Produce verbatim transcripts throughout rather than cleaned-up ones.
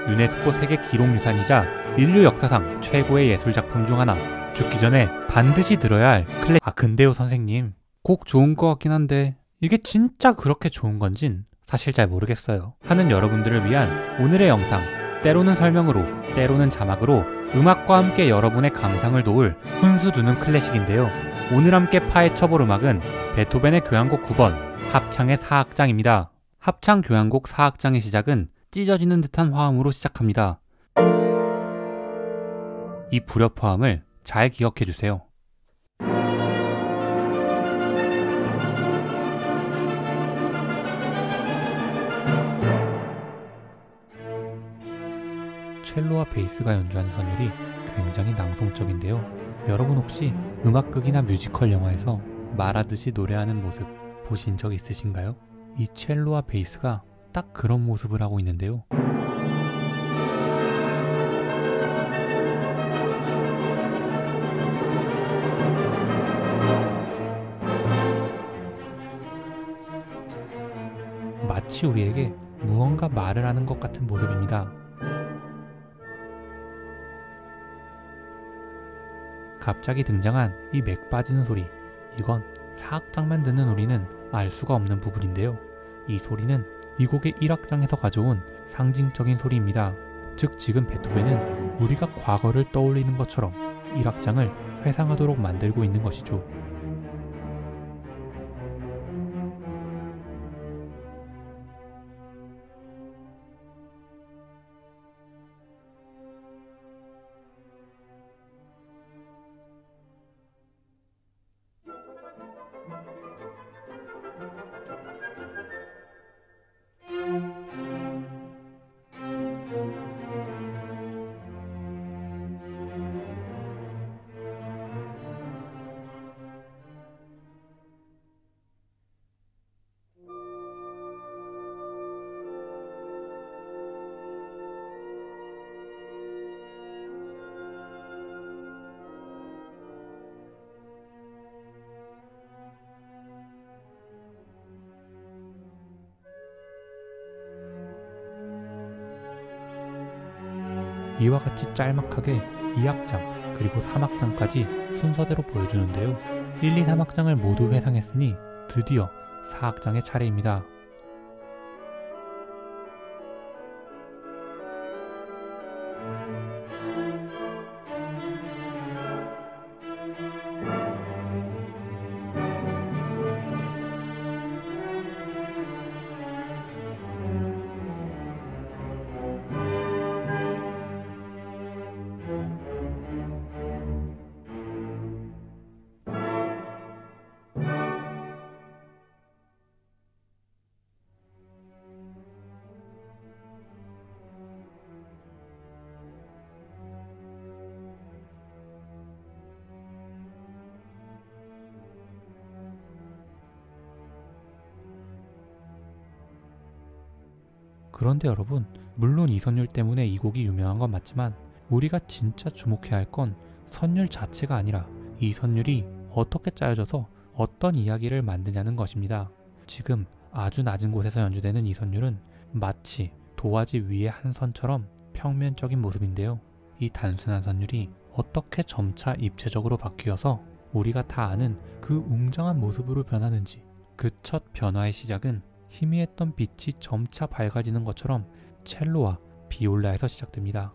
유네스코 세계 기록유산이자 인류 역사상 최고의 예술작품 중 하나. 죽기 전에 반드시 들어야 할 클래... 아 근데요 선생님, 곡 좋은 것 같긴 한데 이게 진짜 그렇게 좋은 건진 사실 잘 모르겠어요 하는 여러분들을 위한 오늘의 영상, 때로는 설명으로 때로는 자막으로 음악과 함께 여러분의 감상을 도울 훈수두는 클래식인데요. 오늘 함께 파헤쳐볼 음악은 베토벤의 교향곡 구 번 합창의 사 악장입니다. 합창 교향곡 사 악장의 시작은 찢어지는 듯한 화음으로 시작합니다. 이 불협화음을 잘 기억해주세요. 첼로와 베이스가 연주하는 선율이 굉장히 낭송적인데요. 여러분 혹시 음악극이나 뮤지컬 영화에서 말하듯이 노래하는 모습 보신 적 있으신가요? 이 첼로와 베이스가 딱 그런 모습을 하고 있는데요. 마치 우리에게 무언가 말을 하는 것 같은 모습입니다. 갑자기 등장한 이 맥 빠지는 소리, 이건 사 악장만 듣는 우리는 알 수가 없는 부분인데요. 이 소리는 이 곡의 일 악장에서 가져온 상징적인 소리입니다. 즉 지금 베토벤은 우리가 과거를 떠올리는 것처럼 일 악장을 회상하도록 만들고 있는 것이죠. 이와 같이 짤막하게 이 악장 그리고 삼 악장까지 순서대로 보여주는데요. 일, 이, 삼 악장을 모두 회상했으니 드디어 사 악장의 차례입니다. 그런데 여러분, 물론 이 선율 때문에 이 곡이 유명한 건 맞지만 우리가 진짜 주목해야 할 건 선율 자체가 아니라 이 선율이 어떻게 짜여져서 어떤 이야기를 만드냐는 것입니다. 지금 아주 낮은 곳에서 연주되는 이 선율은 마치 도화지 위의 한 선처럼 평면적인 모습인데요. 이 단순한 선율이 어떻게 점차 입체적으로 바뀌어서 우리가 다 아는 그 웅장한 모습으로 변하는지, 그 첫 변화의 시작은 희미했던 빛이 점차 밝아지는 것처럼 첼로와 비올라에서 시작됩니다.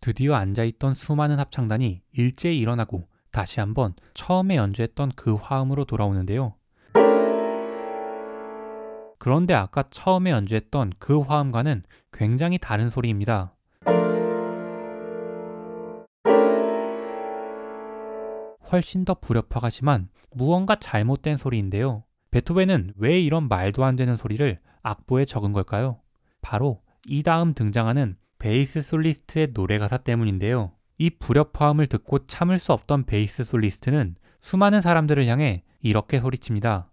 드디어 앉아있던 수많은 합창단이 일제히 일어나고 다시 한번 처음에 연주했던 그 화음으로 돌아오는데요. 그런데 아까 처음에 연주했던 그 화음과는 굉장히 다른 소리입니다. 훨씬 더 불협화가 심한 무언가 잘못된 소리인데요. 베토벤은 왜 이런 말도 안 되는 소리를 악보에 적은 걸까요? 바로 이 다음 등장하는 베이스 솔리스트의 노래 가사 때문인데요. 이 불협화음을 듣고 참을 수 없던 베이스 솔리스트는 수많은 사람들을 향해 이렇게 소리칩니다.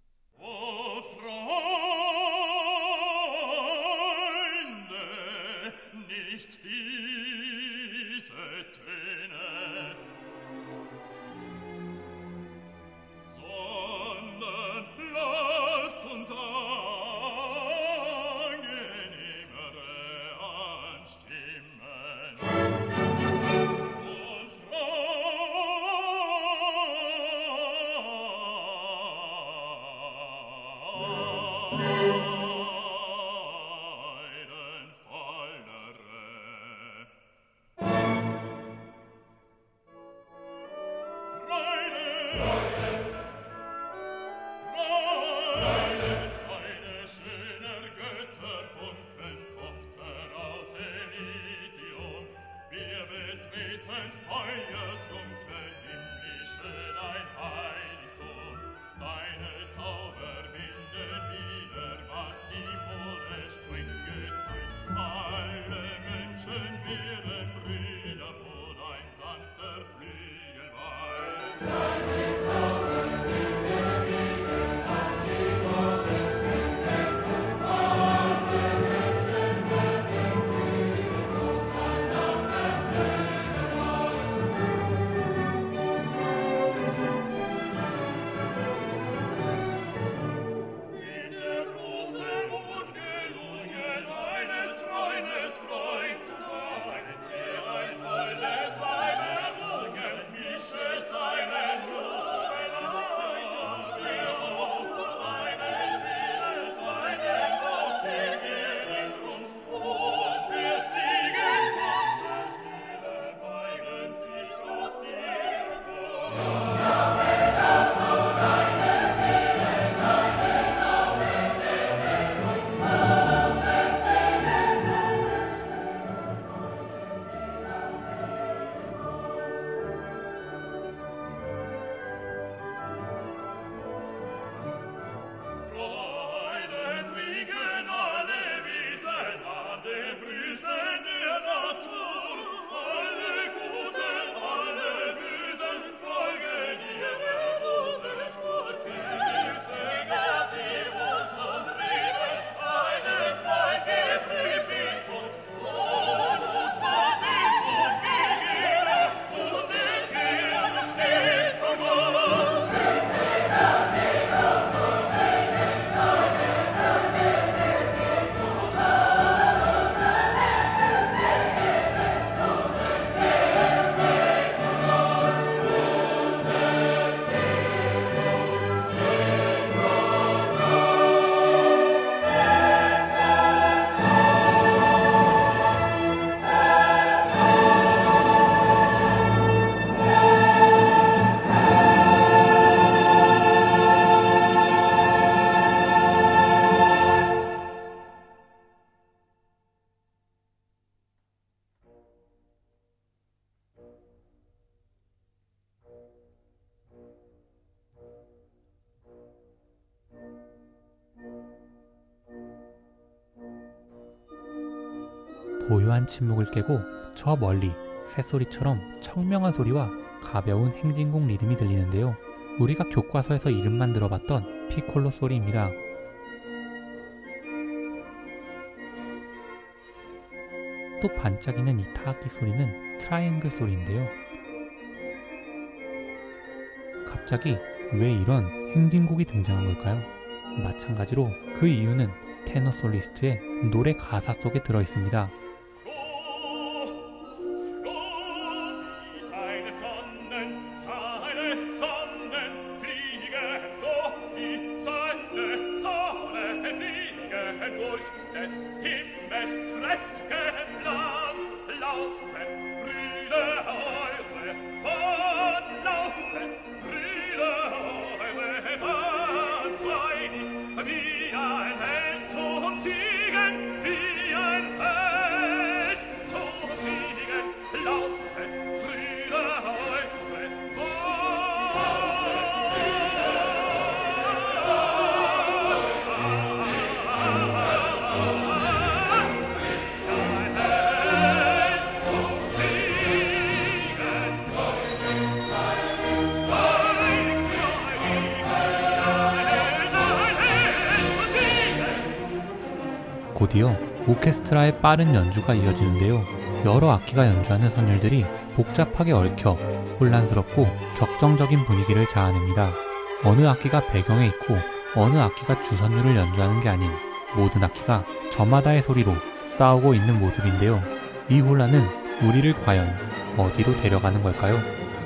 고요한 침묵을 깨고 저 멀리 새소리처럼 청명한 소리와 가벼운 행진곡 리듬이 들리는데요. 우리가 교과서에서 이름만 들어봤던 피콜로 소리입니다. 또 반짝이는 이 타악기 소리는 트라이앵글 소리인데요. 갑자기 왜 이런 행진곡이 등장한 걸까요? 마찬가지로 그 이유는 테너 솔리스트의 노래 가사 속에 들어있습니다. Des Himmels prächtiges Land laufen 곧이어 오케스트라의 빠른 연주가 이어지는데요. 여러 악기가 연주하는 선율들이 복잡하게 얽혀 혼란스럽고 격정적인 분위기를 자아냅니다. 어느 악기가 배경에 있고 어느 악기가 주선율을 연주하는 게 아닌 모든 악기가 저마다의 소리로 싸우고 있는 모습인데요. 이 혼란은 우리를 과연 어디로 데려가는 걸까요?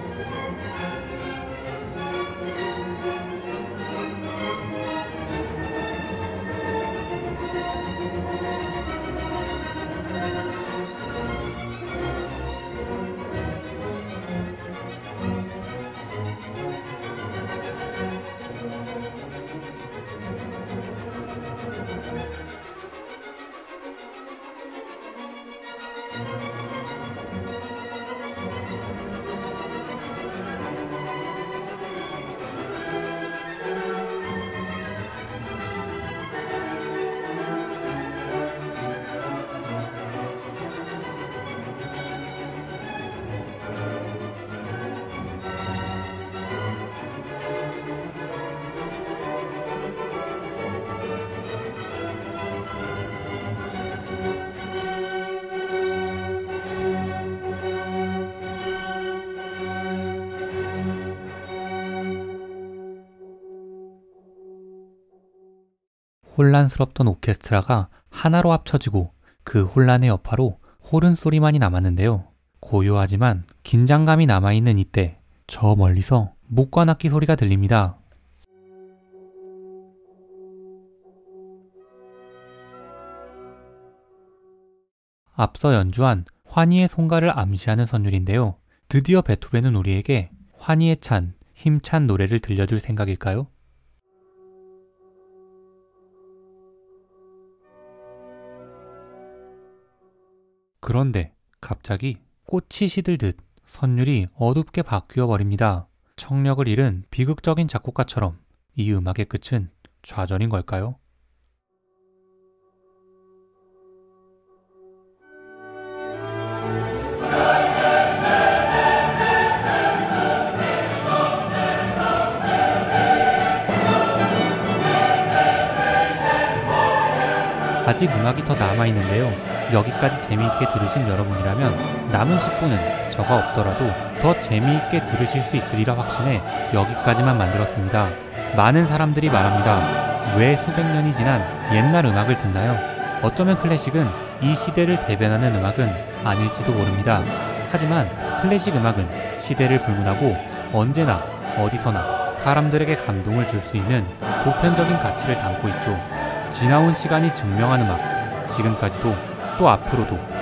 혼란스럽던 오케스트라가 하나로 합쳐지고 그 혼란의 여파로 호른 소리만이 남았는데요. 고요하지만 긴장감이 남아있는 이때 저 멀리서 목관악기 소리가 들립니다. 앞서 연주한 환희의 송가를 암시하는 선율인데요. 드디어 베토벤은 우리에게 환희에 찬 힘찬 노래를 들려줄 생각일까요? 그런데 갑자기 꽃이 시들듯 선율이 어둡게 바뀌어 버립니다. 청력을 잃은 비극적인 작곡가처럼 이 음악의 끝은 좌절인 걸까요? 아직 음악이 더 남아있는데요. 여기까지 재미있게 들으신 여러분이라면 남은 십 분은 저가 없더라도 더 재미있게 들으실 수 있으리라 확신해 여기까지만 만들었습니다. 많은 사람들이 말합니다. 왜 수백 년이 지난 옛날 음악을 듣나요? 어쩌면 클래식은 이 시대를 대변하는 음악은 아닐지도 모릅니다. 하지만 클래식 음악은 시대를 불문하고 언제나 어디서나 사람들에게 감동을 줄 수 있는 보편적인 가치를 담고 있죠. 지나온 시간이 증명한 음악, 지금까지도 또 앞으로도